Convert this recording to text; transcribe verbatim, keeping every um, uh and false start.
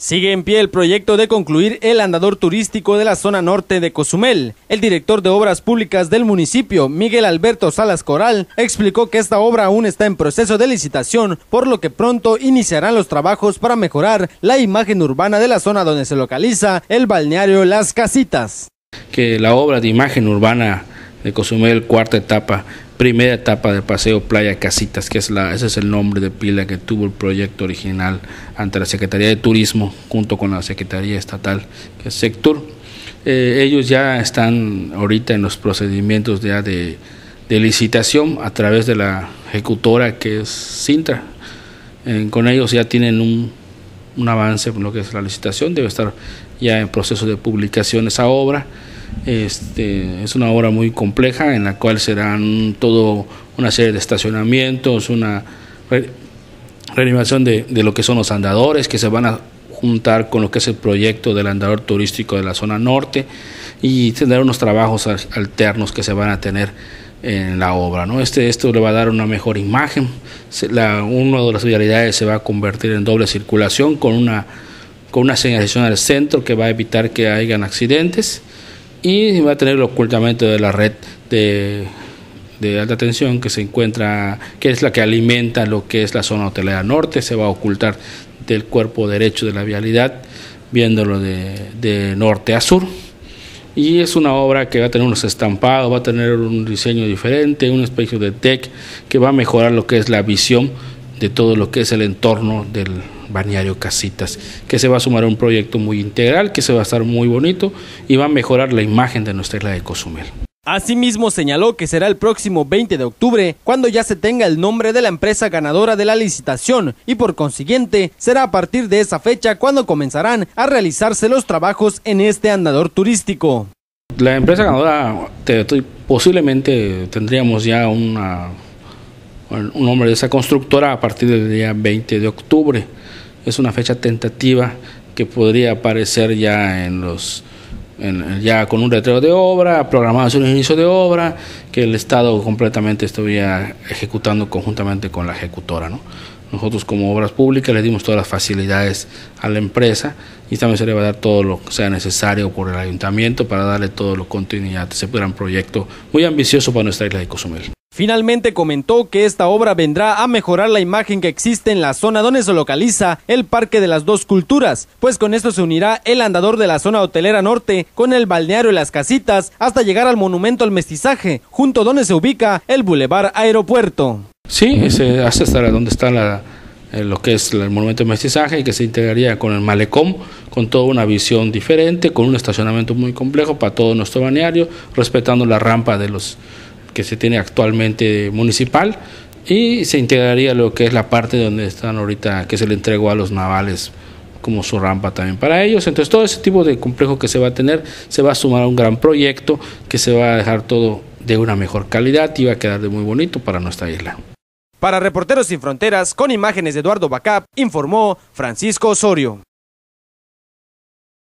Sigue en pie el proyecto de concluir el andador turístico de la zona norte de Cozumel. El director de Obras Públicas del municipio, Miguel Alberto Salas Coral, explicó que esta obra aún está en proceso de licitación, por lo que pronto iniciarán los trabajos para mejorar la imagen urbana de la zona donde se localiza el balneario Las Casitas. Que la obra de imagen urbana de Cozumel, cuarta etapa, primera etapa del paseo Playa Casitas, que es la, ese es el nombre de pila que tuvo el proyecto original ante la Secretaría de Turismo, junto con la Secretaría Estatal, que es Sectur. Eh, ellos ya están ahorita en los procedimientos ya de, de licitación a través de la ejecutora, que es Cintra. Eh, con ellos ya tienen un, un avance en lo que es la licitación, debe estar ya en proceso de publicación esa obra. Este, es una obra muy compleja en la cual serán todo una serie de estacionamientos, una re, reanimación de, de lo que son los andadores que se van a juntar con lo que es el proyecto del andador turístico de la zona norte, y tener unos trabajos alternos que se van a tener en la obra, ¿no? Este, esto le va a dar una mejor imagen. La, una de las vialidades se va a convertir en doble circulación con una, con una señalización al centro que va a evitar que hayan accidentes, y va a tener el ocultamiento de la red de, de alta tensión que se encuentra, que es la que alimenta lo que es la zona hotelera norte. Se va a ocultar del cuerpo derecho de la vialidad, viéndolo de, de norte a sur, y es una obra que va a tener unos estampados, va a tener un diseño diferente, una especie de deck que va a mejorar lo que es la visión de todo lo que es el entorno del balneario Casitas, que se va a sumar a un proyecto muy integral, que se va a estar muy bonito y va a mejorar la imagen de nuestra isla de Cozumel. Asimismo señaló que será el próximo veinte de octubre cuando ya se tenga el nombre de la empresa ganadora de la licitación, y por consiguiente será a partir de esa fecha cuando comenzarán a realizarse los trabajos en este andador turístico. La empresa ganadora, te, te, posiblemente tendríamos ya una, un nombre de esa constructora a partir del día veinte de octubre. Es una fecha tentativa que podría aparecer ya en los en, ya con un letrero de obra, programado hacia un inicio de obra, que el Estado completamente estuviera ejecutando conjuntamente con la ejecutora, ¿no? Nosotros como Obras Públicas le dimos todas las facilidades a la empresa, y también se le va a dar todo lo que sea necesario por el ayuntamiento para darle todo lo continuidad. Se pudiera un proyecto muy ambicioso para nuestra isla de Cozumel. Finalmente comentó que esta obra vendrá a mejorar la imagen que existe en la zona donde se localiza el Parque de las Dos Culturas, pues con esto se unirá el andador de la zona hotelera norte con el balneario Las Casitas hasta llegar al Monumento al Mestizaje, junto donde se ubica el Boulevard Aeropuerto. Sí, ese, hasta estará donde está la, eh, lo que es el Monumento al Mestizaje, que se integraría con el malecón, con toda una visión diferente, con un estacionamiento muy complejo para todo nuestro balneario, respetando la rampa de los que se tiene actualmente municipal, y se integraría lo que es la parte donde están ahorita, que se le entregó a los navales como su rampa también para ellos. Entonces todo ese tipo de complejo que se va a tener se va a sumar a un gran proyecto que se va a dejar todo de una mejor calidad y va a quedar de muy bonito para nuestra isla. Para Reporteros Sin Fronteras, con imágenes de Eduardo Bacap, informó Francisco Osorio.